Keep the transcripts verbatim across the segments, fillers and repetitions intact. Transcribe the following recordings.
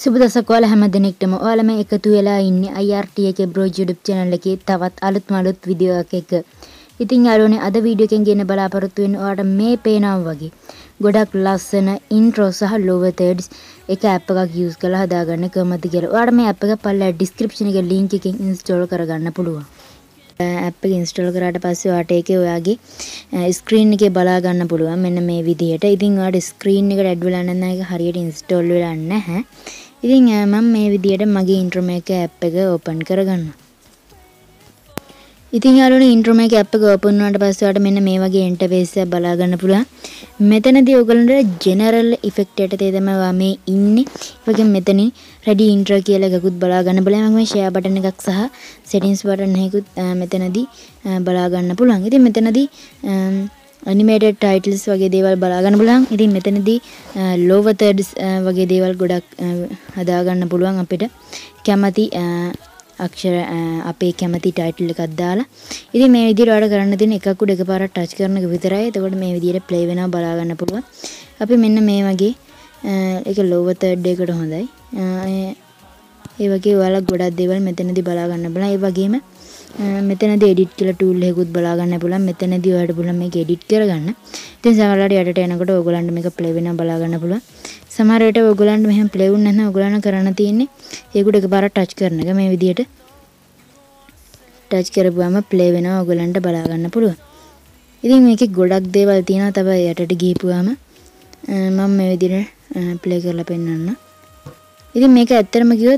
සුබ දවසක් ඔයාලා හැම දිනෙකටම ඔයාලා මේ එකතු වෙලා ඉන්නේ I R T එකේ බ්‍රෝ YouTube channel එකේ තවත් අලුත්ම අලුත් වීඩියෝ එකක. ඉතින් යාළුවනේ අද වීඩියෝ එකෙන් ගෙන බලාපොරොත්තු වෙන්නේ ඔයාලට මේ පේනවා වගේ ගොඩක් ලස්සන intro සහ lower thirds එක app එකක් use කරලා හදාගන්න කොහොමද කියලා. ඔයාලට මේ app එක පල්ලා description එකේ link එකෙන් install කරගන්න පුළුවන්. app එක install කරාට පස්සේ ඔයාලට ඒකේ ඔයාගේ screen එකේ බලා ගන්න පුළුවන් මෙන්න මේ විදිහට. ඉතින් ඔයාලට screen එකට add වෙලා නැත්නම් ඒක හරියට install වෙලා නැහැ. ඉතින් මම මේ විදිහට මගේ intro make app එක open කරගන්නවා. ඉතින් යාළුවනේ intro make app එක open වුණාට පස්සේ ඔයාලට මෙන්න මේ වගේ interface එකක් බලා ගන්න පුළුවන්. මෙතනදී ඔයගලන්ට general effect යටතේ තමයි ඔයා මේ ඉන්නේ. ඒ වගේම මෙතනින් ready intro කියලා එකකුත් බලා ගන්න පුළුවන්. මම මේ share button එකක් සහ settings button එකකුත් මෙතනදී බලා ගන්න පුළුවන්. ඉතින් මෙතනදී animated titles වගේ දේවල් බලා ගන්න පුළුවන්. ඉතින් මෙතනදී lower thirds වගේ දේවල් ගොඩක් හදා ගන්න පුළුවන් අපිට කැමති අක්ෂර අපේ කැමති title එකක් දාලා. ඉතින් මේ විදිහට ඔයාලට කරන්න තියෙන එකක් උඩ එකපාරක් touch කරන එක විතරයි. එතකොට මේ විදිහට play වෙනවා බලා ගන්න පුළුවන්. අපි මෙන්න මේ වගේ ඒක lower third එකට හොඳයි. ඒ වගේ ඔයාලා ගොඩක් දේවල් මෙතනදී බලා ගන්න පුළුවන්. ඒ වගේම මෙතනදී edit කියලා tool එකකුත් බලා ගන්න පුළුවන්. මෙතනදී ඔයාලට පුළුවන් මේක edit කරගන්න. ඉතින් සමහරවිට යටට එනකොට ඔයගලන්ට මේක play වෙනවා බලා ගන්න පුළුවන්. සමහර විට ඔයගලන්ට මෙහෙම play වුනේ නැත්නම් ඔයගලන්ට කරන්න තියෙන්නේ ඒකට එකපාරක් touch කරන එක. මේ විදිහට touch කරපුවාම play වෙනවා ඔයගලන්ට බලා ගන්න පුළුවන්. ඉතින් මේකේ ගොඩක් දේවල් තියෙනවා. තව යටට ගිහිපුවාම මම මේ විදිහට play කරලා පෙන්නන්න. ඉතින් මේක ඇත්තටම කිව්වොත්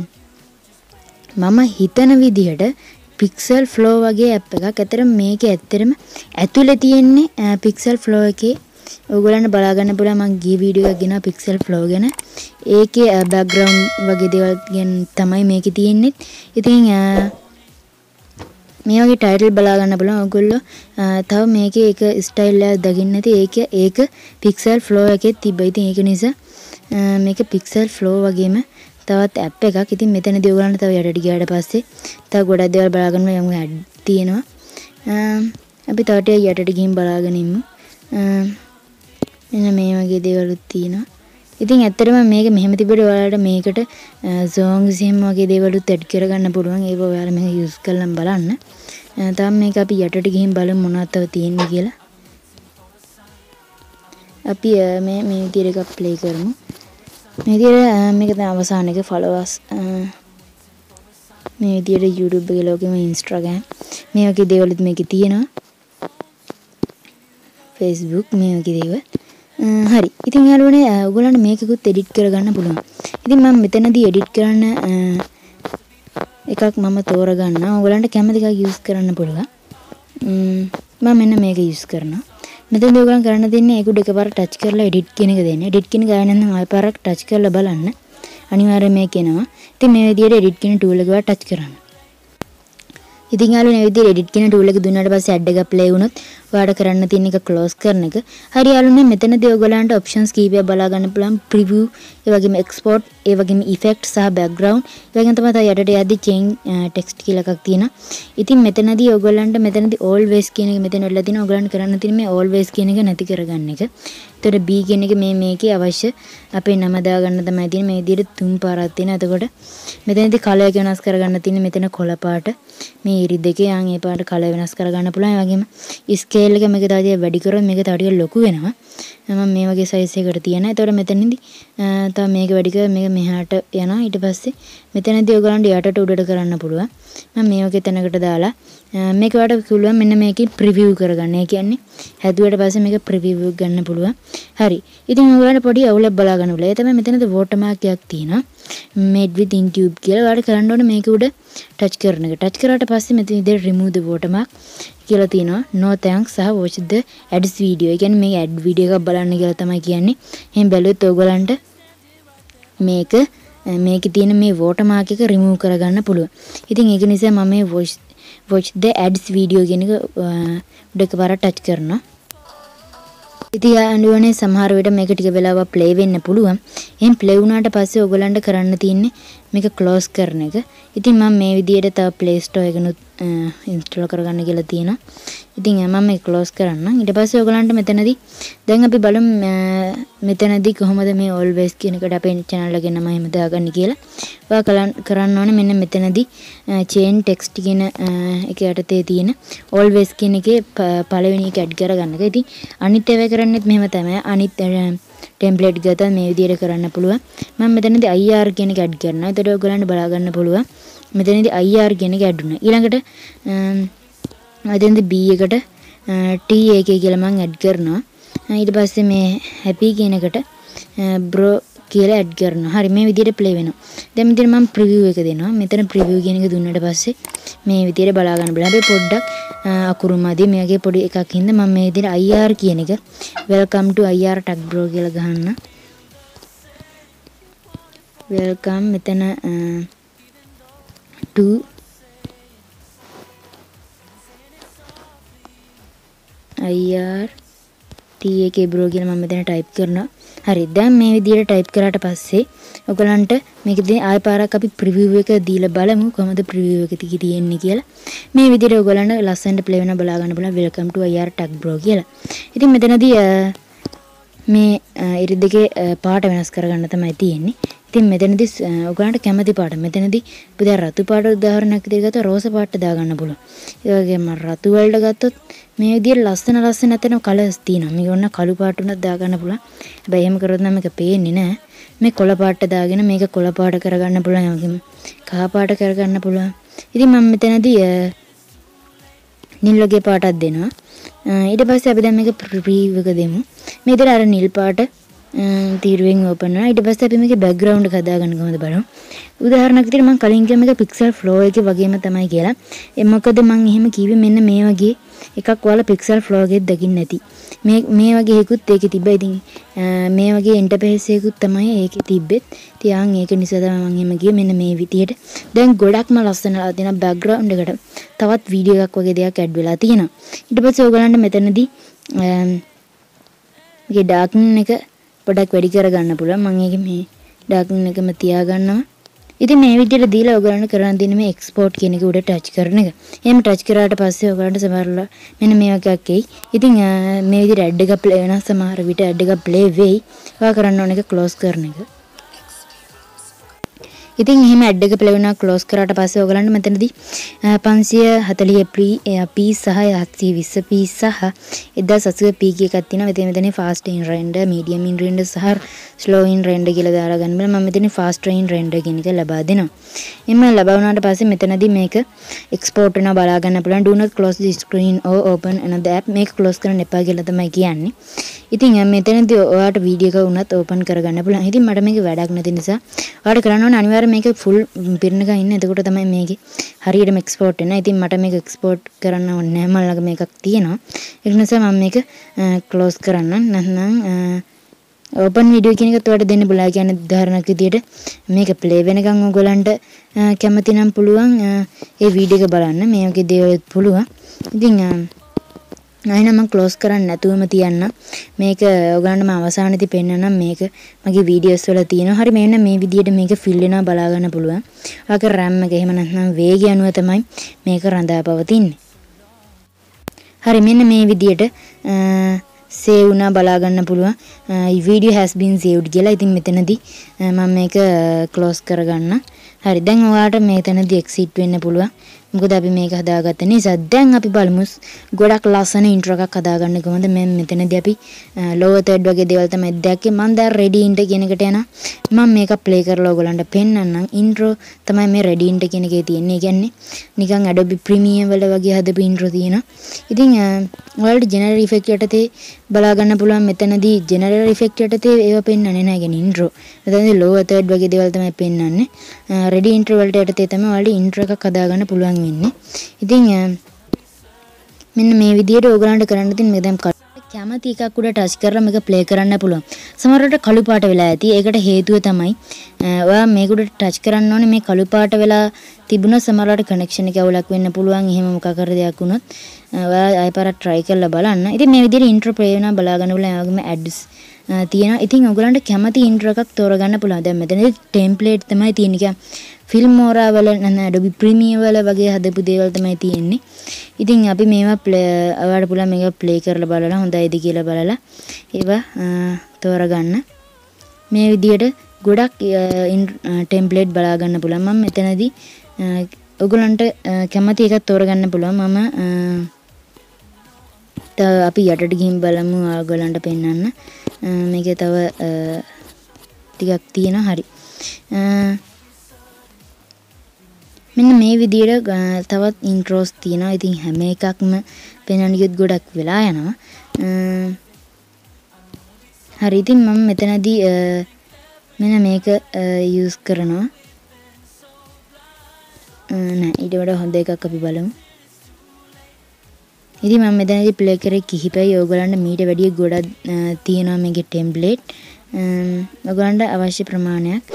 මම හිතන විදිහට pixel flow වගේ app එකක්. ඇත්තටම මේකේ ඇත්තටම ඇතුලේ තියෙන්නේ pixel flow එකේ ඔයගොල්ලන්ට බලා ගන්න පුළුවන්. මම ගිය වීඩියෝ එකක් ගෙනා pixel flow ගැන. ඒකේ background වගේ දේවල් ගැන තමයි මේකේ තියෙන්නේ. ඉතින් මේ වගේ title බලා ගන්න පුළුවන්. ඔයගොල්ලෝ තව මේකේ එක style එකක් දකින්න නැති ඒක ඒක pixel flow එකේ තිබ්බා. ඉතින් ඒක නිසා මේක pixel flow වගේම තවත් app එකක්. ඉතින් මෙතනදී ඔයගලන්ට තව යටට ගියාට පස්සේ තව ගොඩක් දේවල් බලා ගන්න යමු ඇඩ් තියෙනවා. අපි තව ටිකක් යටට ගිහින් බලාගෙන ඉමු. එන්න මේ වගේ දේවලුත් තියෙනවා. ඉතින් ඇත්තටම මේක මෙහෙම තිබ්බට ඔයාලට මේකට songs එහෙම වගේ දේවලුත් add කරගන්න පුළුවන්. ඒක ඔයාලා මේක use කරලා බලන්න. තාම මේක අපි යටට ගිහින් බලමු මොනවද තව තියෙන්නේ කියලා. අපි මේ මේ විදිහට එකක් play කරමු. මේ විදිහට මේක තමයි අවසාන එක followers මේ විදිහට YouTube එකේ ලෝකෙම Instagram මේ වගේ දේවලුත් මේකේ තියෙනවා. Facebook මේ වගේ දේවල්. හරි. ඉතින් යාළුවනේ ඔයගොල්ලන්ට මේකකුත් edit කරගන්න පුළුවන්. ඉතින් මම මෙතනදී edit කරන්න එකක් මම තෝරගන්නවා. ඔයගොල්ලන්ට කැමති එකක් use කරන්න පුළුවන්. මම මෙන්න මේක use කරනවා. මෙතනදී ඔයගොල්ලන් කරන්න දෙන්නේ ඒක උඩ එකපාරක් touch කරලා edit කියන එක දෙන්න. edit කියන ගාය නැත්නම් ආයෙ පාරක් touch කරලා බලන්න. අනිවාර්යයෙන් මේක එනවා. ඉතින් මේ විදිහට edit කියන tool එක වා touch කරන්න. ඉතින් යාළුවනේ මේ විදිහට edit කියන tool එක දුන්නාට පස්සේ add එක play වුණොත් ඔයාලට කරන්න තියෙන එක close කරන එක. හරි යාළුවනේ මෙතනදී ඔයගොල්ලන්ට options කීපයක් බලා ගන්න පුළුවන්. preview, ඒ වගේම export, ඒ වගේම effect සහ background. ඒ වගේම තමයි තව යටට යද්දි change text කියලා එකක් තියෙනවා. ඉතින් මෙතනදී ඔයගොල්ලන්ට මෙතනදී always කියන එක මෙතන වෙලා තියෙනවා. ඔයගොල්ලන්ට කරන්න තියෙන්නේ මේ always කියන එක නැති කරගන්න එක. එතකොට B කියන එක මේ මේකේ අවශ්‍ය අපේ නම දාගන්න තමයි තියෙන්නේ. මේ විදිහට තුන් පාරක් තියෙනවා. එතකොට මෙතනදී color එක වෙනස් කරගන්න තියෙන්නේ මෙතන කොළ පාට. මේ ඉරි දෙකේ යන් ඒ පාට color වෙනස් කරගන්න පුළුවන්. ඒ වගේම scale එක මේක තව වැඩි කරොත් මේක තව ටිකක් ලොකු වෙනවා. මම මේ වගේ size එකකට තියනවා. එතකොට මෙතනදී තව මේක වැඩි කරලා මේක මෙහාට යනවා. ඊට පස්සේ මෙතනදී ඔයගලන්ට යටට උඩට කරන්න පුළුවන්. මම මේ වගේ තැනකට දාලා මේක වලට පුළුවන් මෙන්න මේකේ preview කරගන්න. ඒ කියන්නේ හැදුවට පස්සේ මේක preview ගන්න පුළුවන්. හරි. ඉතින් ඔයගලන්ට පොඩි අවුලක් බලා ගන්න ඕනේ. ඒ තමයි මෙතනදී watermark එකක් තියෙනවා. made with intube කියලා. ඔයාලට කරන්න ඕනේ මේක උඩ touch කරන එක. touch කරාට පස්සේ මෙතන ඉතින් remove the watermark කියලා තියෙනවා. no thanks සහ watch the ads video. ඒ කියන්නේ මේ ad video එකක් බලන්න කියලා තමයි කියන්නේ. එහෙන් බැලුවොත් ඔයගලන්ට මේක මේකේ තියෙන මේ watermark එක remove කරගන්න පුළුවන්. ඉතින් ඒක නිසා මම මේ watch watch the ads video කියන එක උඩ එකපාරක් touch කරනවා. ඉතින් යාළුවනේ සමහර විට මේක ටික වෙලාවක් play වෙන්න පුළුවන්. එහෙන් play වුණාට පස්සේ ඔයගලන්ට කරන්න තියෙන්නේ මේක ක්ලෝස් කරන එක. ඉතින් මම මේ විදිහට තව Play Store එකනුත් ඉන්ස්ටෝල් කරගන්න කියලා තියෙනවා. ඉතින් මම මේක ක්ලෝස් කරන්නම්. ඊට පස්සේ ඔයගලන්ට මෙතනදී දැන් අපි බලමු මෙතනදී කොහොමද මේ always කියන එකට අපේ channel එකේ නම එහෙම දාගන්න කියලා. ඔයා කරන්න ඕනේ මෙන්න මෙතනදී change text කියන එක යටතේ තියෙන always කියන එකේ පළවෙනි එක ඇඩ් කරගන්න එක. ඉතින් අනිත් ඒවා කරන්නේත් මෙහෙම තමයි. අනිත් ටෙම්ප්ලේට් ගත්තා මේ විදිහට කරන්න පුළුවන්. මම මෙතනදී I R කියන එක ඇඩ් කරනවා. එතකොට ඔයගලන්ට බලා ගන්න පුළුවන්. මෙතනදී I R කියන එක ඇඩ් වුණා. ඊළඟට මෙතනදී B එකට T A K කියලා මම ඇඩ් කරනවා. ඊට පස්සේ මේ happy කියන එකට bro කියලා ඇඩ් කරනවා. හරි මේ විදිහට play වෙනවා. දැන් මෙතන මම preview එක දෙනවා. මෙතන preview කියන එක දුන්නාට පස්සේ මේ විදිහට බලා ගන්න බලන්න. අපි පොඩ්ඩක් අකුරු මදි මේ වගේ පොඩි එකක් හින්දා මම මේ විදිහට I R කියන එක welcome to I R tag bro කියලා ගහන්න. welcome මෙතන to I R T A K bro කියලා මම මෙතන type කරනවා. හරි දැන් මේ විදිහට type කරාට පස්සේ ඔයගලන්ට මේකදී ආය පාරක් අපි preview එක දීලා බලමු කොහොමද preview එක තියෙන්නේ කියලා. මේ විදිහට ඔයගලන්ට ලස්සනට play වෙන බලා ගන්න බලන්න welcome to I R tag bro කියලා. ඉතින් මෙතනදී මේ ඉරි දෙකේ පාට වෙනස් කරගන්න තමයි තියෙන්නේ. ඉතින් මෙතනදී ඔයගලන්ට කැමති පාට මෙතනදී අපි දැන් රතු පාට උදාහරණයක් විදිහට ගත්තා රෝස පාට දාගන්න පුළුවන්. ඒ වගේම රතු වලට ගත්තොත් මේ විදිහට ලස්සන ලස්සන නැතන කලර්ස් තියෙනවා. මේක ඔන්න කළු පාට උනත් දාගන්න පුළුවන්. හැබැයි එහෙම කරොත් නම් මේක පේන්නේ නැහැ. මේ කොළ පාට දාගෙන මේක කොළ පාට කරගන්න පුළුවන්. ඒ වගේම කහ පාට කරගන්න පුළුවන්. ඉතින් මම මෙතනදී නිල් වගේ පාටක් දෙනවා. ඊට පස්සේ අපි දැන් මේක preview එක දෙමු. මේ විදිහට අර නිල් පාට තීරුවෙන් ඕපන් වෙනවා. ඊට පස්සේ අපි මේකේ background එක හදාගන්න කොහොමද බලමු. උදාහරණයක් විදිහට මම කලින් කිව්ව මේක pixel flow එකේ වගේම තමයි කියලා. ඒ මොකද මම එහෙම කිව්වේ මෙන්න මේ වගේ එකක් ඔයාලා pixel flow එකේ දකින්න නැති. මේ මේ වගේ එකකුත් ඒකේ තිබ්බා. ඉතින් මේ වගේ ඉන්ටර්ෆේස් එකකුත් තමයි ඒකේ තිබ්බෙත්. ඉතින් ඒක නිසා තමයි මම එහෙම ගියේ මෙන්න මේ විදිහට. දැන් ගොඩක්ම ලස්සනලා තියෙන background එකට තවත් වීඩියෝ එකක් වගේ දෙයක් ඇඩ් වෙලා තියෙනවා. ඊට පස්සේ ඔයගලන්ට මෙතනදී මේකේ darken එක පොඩක් වැඩි කරගන්න පුළුවන්. මම ඒක මේ darken එකම තියාගන්නවා. ඉතින් මේ විදිහට දීලා ඔයගලන්ට කරන්න දෙන්නේ මේ export කියන එක උඩ touch කරන එක. එහෙම touch කරාට පස්සේ ඔයගලන්ට සමහරවල් මෙන්න මේ වගේ එකක් එයි. ඉතින් මේ විදිහට ad එක play වෙනවා. සමහර විට ad එක play වෙයි. ඔයා කරන්න ඕන එක close කරන එක. ඉතින් එහෙම ad එක play වෙනවා close කරාට පස්සේ ඔයගලන්ට මෙතනදී පන්සිය හතළිහ p සහ හත්සිය විස්ස p සහ එක්දාස් අසූ p එකක් තියෙනවා. මෙතන මෙතන fast in render, medium in render සහ slow in render කියලා දාලා ගන්න බෑ. මම මෙතන fast in render කියන එක ලබා දෙනවා. එimhe ලබා වුණාට පස්සේ මෙතනදී මේක export වෙනවා බලා ගන්න පුළුවන්. do not close the screen or open another app. මේක close කරන්න එපා කියලා තමයි කියන්නේ. ඉතින් මෙතනදී ඔයාලට වීඩියෝ එක උනත් open කරගන්න පුළුවන්. ඉතින් මට මේක වැඩක් නැති නිසා ඔයාලට කරන්න ඕනේ අනිවාර්යයෙන් මේක full පිරණක ඉන්න. එතකොට තමයි මේකේ හරියටම export වෙනවා. ඉතින් මට මේක export කරන්න ඕනේ නැහැ. මම ළඟ මේකක් තියෙනවා. ඒක නිසා මම මේක close කරන්න. නැත්නම් open video කියන එකත් ඔයාලට දෙන්න බුලා කියන්නේ උදාහරණයක් විදියට මේක play වෙනකන් ඔයගලන්ට කැමති නම් පුළුවන් ඒ වීඩියෝ එක බලන්න. මේ වගේ දේවල් පුළුවන්. ඉතින් නැහිනම් මම close කරන්න නැතුවම තියන්න. මේක ඔයගලන්ට මම අවසානයේදී පෙන්නන්නම් මේක මගේ වීඩියෝස් වල තියෙනවා. හරි මෙන්න මේ විදියට මේක fill වෙනවා බලා ගන්න පුළුවන්. ඔයාගේ RAM එක එහෙම නැත්නම් වේගය අනුව තමයි මේක රඳා පවතින්නේ. හරි මෙන්න මේ විදියට save වුණා බලා ගන්න පුළුවන්. video has been saved කියලා. ඉතින් මෙතනදී මම මේක close කරගන්න. හරි දැන් ඔයාලට මෙතනදී exit වෙන්න පුළුවන්. මොකද අපි මේක හදාගත්ත නිසා දැන් අපි බලමු ගොඩක් ලස්සන intro එකක් හදාගන්න කොහොමද. මම මෙතනදී අපි lower third වගේ දේවල් තමයි දැක්කේ. මම දැන් ready int කියන එකට යනවා. මම මේක play කරලා ඔයගලන්ට පෙන්නන්නම්. intro තමයි මේ ready int කියන එකේ තියෙන්නේ. ඒ කියන්නේ නිකන් Adobe Premiere වල වගේ හදපු intro තියෙනවා. ඉතින් ඔයාලට general effect යටතේ බලා ගන්න පුළුවන්. මෙතනදී general effect යටතේ ඒව පෙන්නන්නේ නැහැ. කියන්නේ intro. මෙතනදී lower third වගේ දේවල් තමයි පෙන්නන්නේ. ready intro වලට යටතේ තමයි ඔයාලට intro එකක් හදාගන්න පුළුවන් වෙන්නේ. ඉතින් මෙන්න මේ විදිහට ඕගලන්ට කරන්න තියෙන මේ දැන් කැමති එකක් උඩ ටච් කරලා මේක ප්ලේ කරන්න පුළුවන්. සමහරවිට කළු පාට වෙලා ඇති. ඒකට හේතුව තමයි ඔයා මේක උඩ ටච් කරන්න ඕනේ මේ කළු පාට වෙලා තිබුණොත් සමහරවිට කනෙක්ෂන් එක අවුලක් වෙන්න පුළුවන්. එහෙම මොකක් කර දෙයක් වුණොත් ඔයා ආයෙ පාරක් try කරලා බලන්න. ඉතින් මේ විදිහට intro play වෙනවා බලා ගන්න පුළුවන්. ඒ වගේම ads තියෙනවා. ඉතින් ඔයගලන්ට කැමති ඉන්ට්‍රෝ එකක් තෝරගන්න පුළුවන්. දැන් මෙතනදී ටෙම්ප්ලේට් තමයි තියෙන්නේ. නිකන් ෆිල්ම් ඕරා වල නැත්නම් Adobe Premiere වල වගේ හදපු දේවල් තමයි තියෙන්නේ. ඉතින් අපි මේවා ඔයාලට පුළුවන් මේක ප්ලේ කරලා බලලා හොඳයිද කියලා බලලා ඒවා තෝරගන්න. මේ විදිහට ගොඩක් ටෙම්ප්ලේට් බලා ගන්න පුළුවන්. මම මෙතනදී ඔයගලන්ට කැමති එකක් තෝරගන්න පුළුවන්. මම අපි යටට ගිහින් බලමු ඔයගලන්ට පෙන්වන්න. මේකේ තව ටිකක් තියෙනවා. හරි. මෙන්න මේ විදිහට තවත් ඉන්ට්‍රෝස් තියෙනවා. ඉතින් හැම එකක්ම පෙන්වන්න ගියොත් ගොඩක් වෙලා යනවා. හරි. ඉතින් මම මෙතනදී මෙන්න මේක යූස් කරනවා. නෑ ඊට වඩා හොඳ එකක් අපි බලමු. ඉතින් මම මෙතනදී ප්ලේ කරේ කිහිපයි. ඔයගලන්ට මීට වැඩිය ගොඩක් තියෙනවා මේකේ ටෙම්ප්ලේට්. ඔයගලන්ට අවශ්‍ය ප්‍රමාණයක්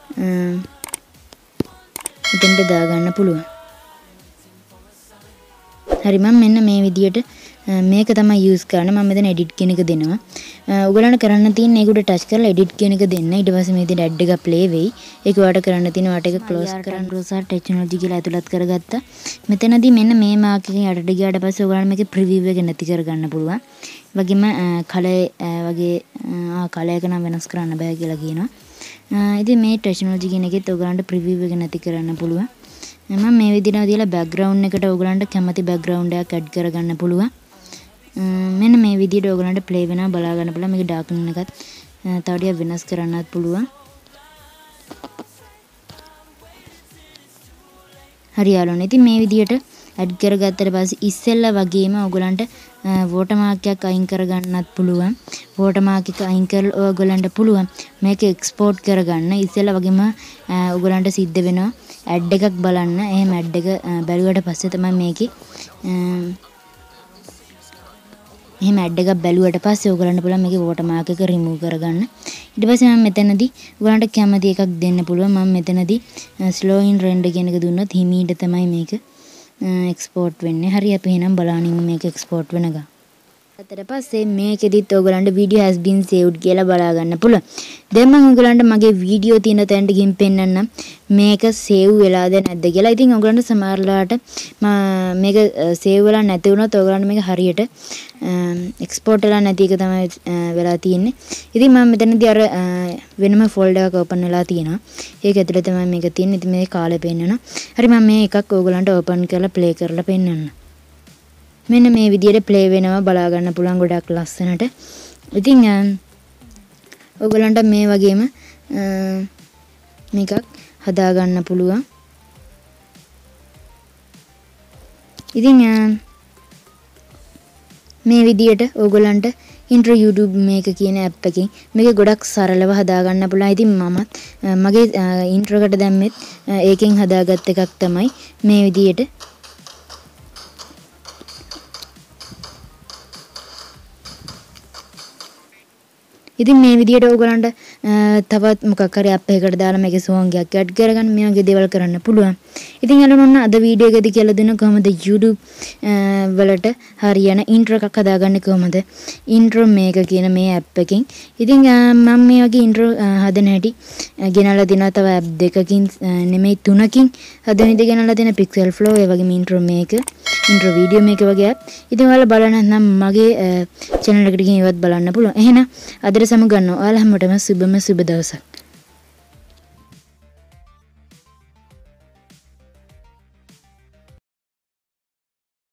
මෙතනට දාගන්න පුළුවන්. හරි මම මෙන්න මේ විදියට මේක තමයි යූස් කරන්නේ. මම මෙතන එඩිට් කියන එක දෙනවා. ඔයගලන්ට කරන්න තියෙන්නේ ඒකට ටච් කරලා එඩිට් කියන එක දෙන්න. ඊට පස්සේ මේ විදිහට ඇඩ් එක ප්ලේ වෙයි. ඒක ඔයාලට කරන්න තියෙන වාට එක ක්ලෝස් කරන්න රෝසා ටෙක්නොලොජි කියලා ඇතුළත් කරගත්තා. මෙතනදී මෙන්න මේ මාක් එකෙන් යටට ගියාට පස්සේ ඔයගලන්ට මේකේ ප්‍රිවිව් එක නැති කරගන්න පුළුවන්. වගේම කලර් වගේ ආ කලර් එක නම් වෙනස් කරන්න බෑ කියලා කියනවා. ඉතින් මේ ටෙක්නොලොජි කියන එකෙත් ඔයගලන්ට ප්‍රිවිව් එක නැති කරන්න පුළුවන්. මම මේ විදිහට දාලා බෑග්ග්‍රවුන්ඩ් එකට ඔයගලන්ට කැමති බෑග්ග්‍රවුන්ඩ් එකක් ඇඩ් කරගන්න පුළුවන්. මෙන්න මේ විදිහට ඔයගලන්ට ප්ලේ වෙනවා බලා ගන්න පුළුවන්. මේක ඩාර්කන් එකත් තව ටිකක් වෙනස් කරන්නත් පුළුවන්. හරි යාළුවනේ. ඉතින් මේ විදිහට ඇඩ් කරගත්තට පස්සේ ඉස්සෙල්ලා වගේම ඔයගලන්ට වෝටර්මාර්ක් එකක් අයින් කරගන්නත් පුළුවන්. වෝටර්මාර්ක් එක අයින් කරලා ඔයගලන්ට පුළුවන් මේක එක්ස්පෝර්ට් කරගන්න. ඉස්සෙල්ලා වගේම ඔයගලන්ට සිද්ධ වෙනවා ඇඩ් එකක් බලන්න. එහෙම ඇඩ් එක බැලුවට පස්සේ තමයි මේකේ එහෙම ඇඩ් එකක් බැලුවට පස්සේ ඔයගලන්ට පුළුවන් මේකේ වෝටර්මාර්ක් එක රිමූව් කරගන්න. ඊට පස්සේ මම මෙතනදී ඔයගලන්ට කැමති එකක් දෙන්න පුළුවන්. මම මෙතනදී ස්ලෝ ඉන් රෙන්ඩර් කියන එක දුන්නොත් හිමීට තමයි මේක එක්ස්පෝර්ට් වෙන්නේ. හරි අපි එහෙනම් බලනිමු මේක එක්ස්පෝර්ට් වෙනකම්. ඊට පස්සේ මේකෙදිත් ඔයගලන්ට video has been saved කියලා බලා ගන්න පුළුවන්. දැන් මම ඔයගලන්ට මගේ වීඩියෝ තියෙන තැනට ගිහින් පෙන්නන්නම් මේක සේව් වෙලාද නැද්ද කියලා. ඉතින් ඔයගලන්ට සමහරලාට මේක සේව් වෙලා නැති වුණොත් ඔයගලන්ට මේක හරියට එක්ස්පෝර්ට් වෙලා නැති එක තමයි වෙලා තියෙන්නේ. ඉතින් මම මෙතනදී අර වෙනම ෆෝල්ඩර් එකක් ඕපන් වෙලා තියෙනවා. ඒක ඇතුලේ තමයි මේක තියෙන්නේ. ඉතින් මේ කාලේ පෙන්නනවා. හරි මම මේ එකක් ඔයගලන්ට ඕපන් කරලා ප්ලේ කරලා පෙන්නන්න. මෙන්න මේ විදිහට ප්ලේ වෙනවා බලා ගන්න පුළුවන් ගොඩක් ලස්සනට. ඉතින් ඔයගලන්ට මේ වගේම මේකක් හදා ගන්න පුළුවන්. ඉතින් මේ විදිහට ඔයගලන්ට intro YouTube මේක කියන app එකකින් මේක ගොඩක් සරලව හදා ගන්න පුළුවන්. ඉතින් මමත් මගේ intro එකට දැම්මෙත් ඒකෙන් හදාගත් එකක් තමයි මේ විදිහට. ඉතින් මේ විදිහට ඔයගලන්ට තවත් මොකක් හරි app එකකට දාලා මේකේ song එකක් add කරගන්න මේ වගේ දේවල් කරන්න පුළුවන්. ඉතින් යාළුවෝ ඔන්න අද වීඩියෝ එකේදී කියලා දෙන කොහොමද YouTube වලට හරියන intro එකක් හදාගන්නේ කොහොමද? intro මේක කියන මේ app එකකින්. ඉතින් මම මේ වගේ intro හදන හැටි ගෙනල්ලා දෙනවා තව app දෙකකින් නෙමෙයි තුනකින් හදන විදිහ ගෙනල්ලා දෙන Pixel Flow ඒ වගේම intro මේක intro video මේක වගේ app. ඉතින් ඔයාලා බලන්න නම් මගේ channel එකට ගිහින් ඉවත් බලන්න පුළුවන්. එහෙනම් අදට සමු ගන්නවා. ඔයාලා හැමෝටම සුබම සුබ දවසක්.